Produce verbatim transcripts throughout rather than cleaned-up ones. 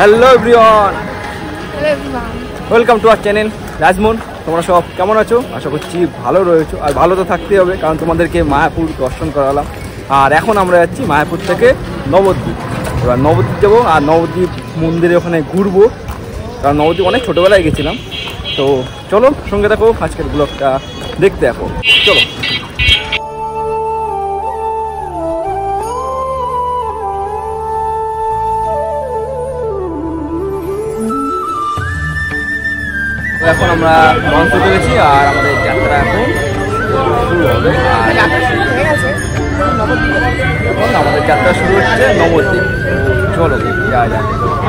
Hello everyone, welcome to our channel Rajmon. তোমরা সব কেমন আছো? আশা করছি ভালো রয়েছো, আর ভালো তো থাকতেই হবে, কারণ তোমাদেরকে মায়াপুর দর্শন করালাম। আর এখন আমরা যাচ্ছি মায়াপুর থেকে নবদ্বীপ। এবার নবদ্বীপ যাবো, আর নবদ্বীপ মন্দিরে ওখানে ঘুরবো, কারণ নবদ্বীপ অনেক ছোটোবেলায় গেছিলাম। তো চলো সঙ্গে থাকো, আজকের ব্লগটা দেখতে এখন চলো। এখন আমরা লঞ্চে চলেছি, আর আমাদের যাত্রা এখন শুরু হবে। এখন আমাদের যাত্রা শুরু হচ্ছে নবদ্বীপ। চলো যা যা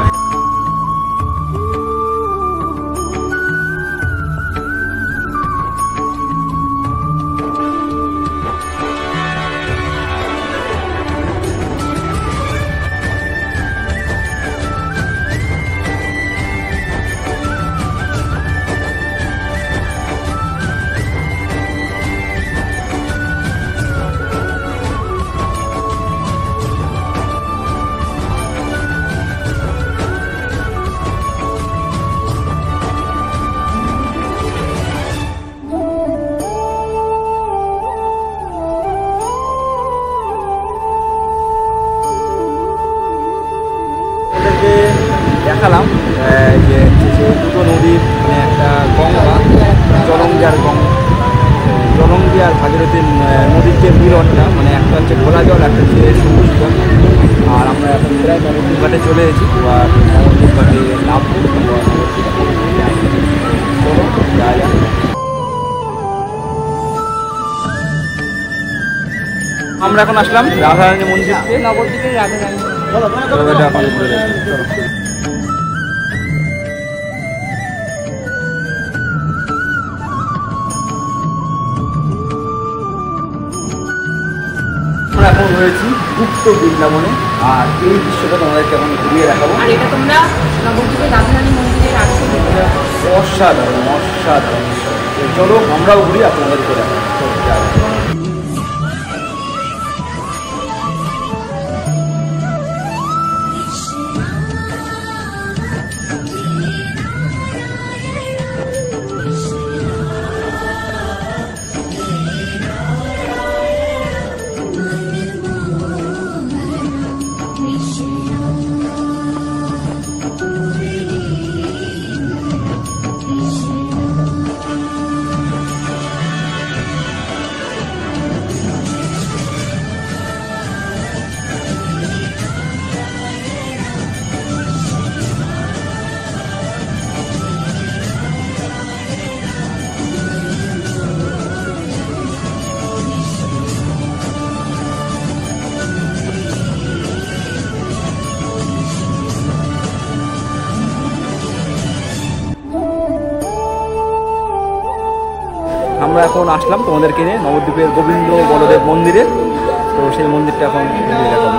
দেখালাম যে দুটো নদীর মানে একটা গঙ্গা, জলঙ্গি আর গঙ্গা, জলঙ্গি আর ভাগীরথী নদীর যে মিলনটা, মানে একটা হচ্ছে ঘোলা জল, একটা হচ্ছে সবুজ জল। আর আমরা এখন প্রায় নবদ্বীপ ঘাটে চলে এসেছি, আর নবদ্বীপ ঘাটে নামবো। আমরা এখন আসলাম রাধারানী মন্দিরকে, নবদ্বীপের রাধারানী। আমরা এখন রয়েছি গুপ্ত বৃন্দাবনে, আর এই দৃশ্যটা তোমাদেরকে এখন ঘুরিয়ে দেখাবো। আর এটা তোমরা নবদ্বীপের রাধারানী মন্দিরের আগে অসাধারণ অসাধারণ। চলো আমরাও ঘুরি, আপনাদেরকে দেখাবো। আমরা এখন আসলাম তোমাদেরকে নিয়ে নবদ্বীপের গোবিন্দ বলদেব মন্দিরে। তো সেই মন্দিরটা এখন দেখাবো।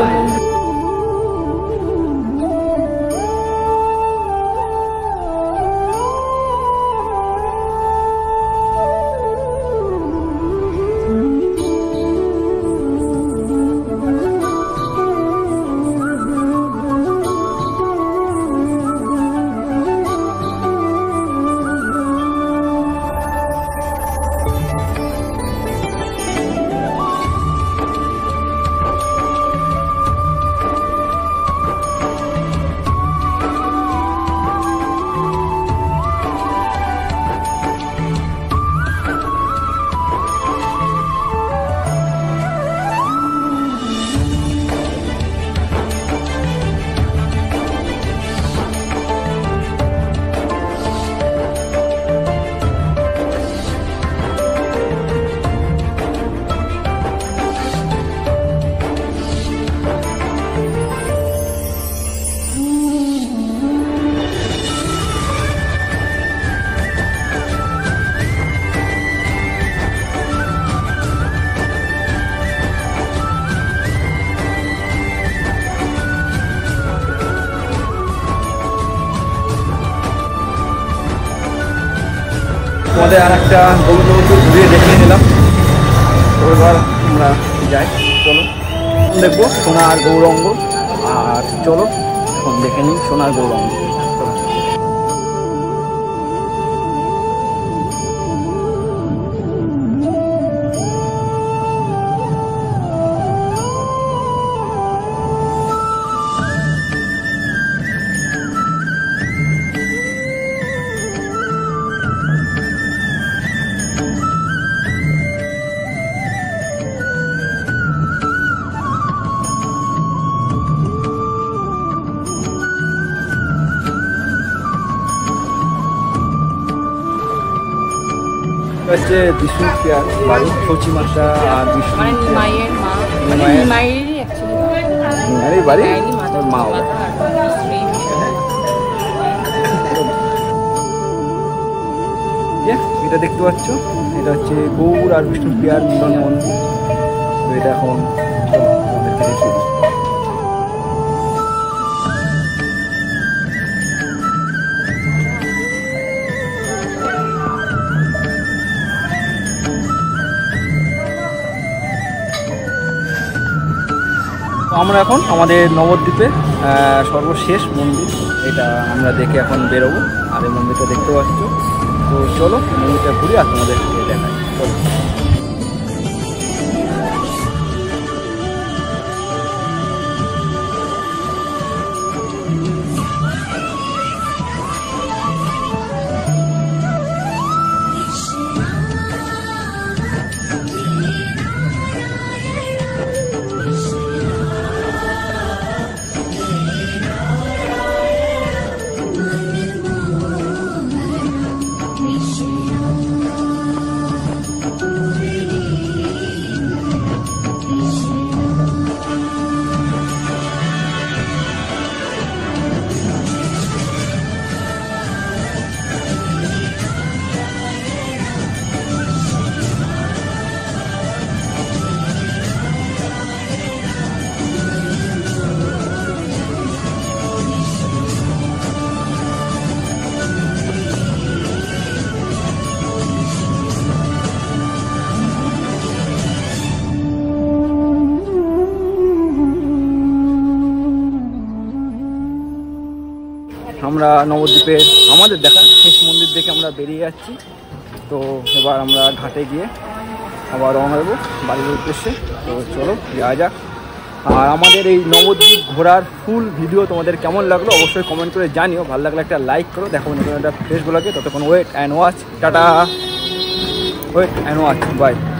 তোমাদের আর একটা গোবিন্দ মন্দির ঘুরিয়ে দেখিয়ে নিলাম। তো এবার আমরা যাই, চলো দেখবো সোনার গৌরঙ্গ। আর চলো এখন দেখে নিই সোনার গৌরঙ্গ। হচ্ছে বিষ্ণু পিয়ার বাড়ি সচি মাসা আর বিষ্ণু মানে নিমাইয়ের মা, মানে নিমাইয়ের- নিমাইয়েরই অ্যাকচুয়ালি আরে বাড়ি ওর মা বাবা। যে এটা দেখতে পাচ্ছ এটা হচ্ছে গৌর আর বিষ্ণু পিয়ার মিলন মন্দির। তো এটা এখন চলো তোমাদেরকে দেখিয়ে দিই। আমরা এখন আমাদের নবদ্বীপে সর্বশেষ মন্দির, এটা আমরা দেখে এখন বেরোবো। আর এই মন্দিরটা দেখতে পাচ্ছ। তো চলো মন্দিরটা ঘুরি আর তোমাদেরকে দেখাই। চলো আমরা নবদ্বীপের আমাদের দেখা শেষ মন্দির দেখে আমরা বেরিয়ে যাচ্ছি। তো এবার আমরা ঘাটে গিয়ে আবার রওনা দেবো বাড়ির উদ্দেশ্যে। তো চলো যাওয়া যাক। আর আমাদের এই নবদ্বীপ ঘোরার ফুল ভিডিও তোমাদের কেমন লাগলো অবশ্যই কমেন্ট করে জানিও। ভালো লাগলে একটা লাইক করো। দেখো নতুন একটা ফ্রেশ ব্লগে। ততক্ষণ wait and watch. Tata, wait and watch, by.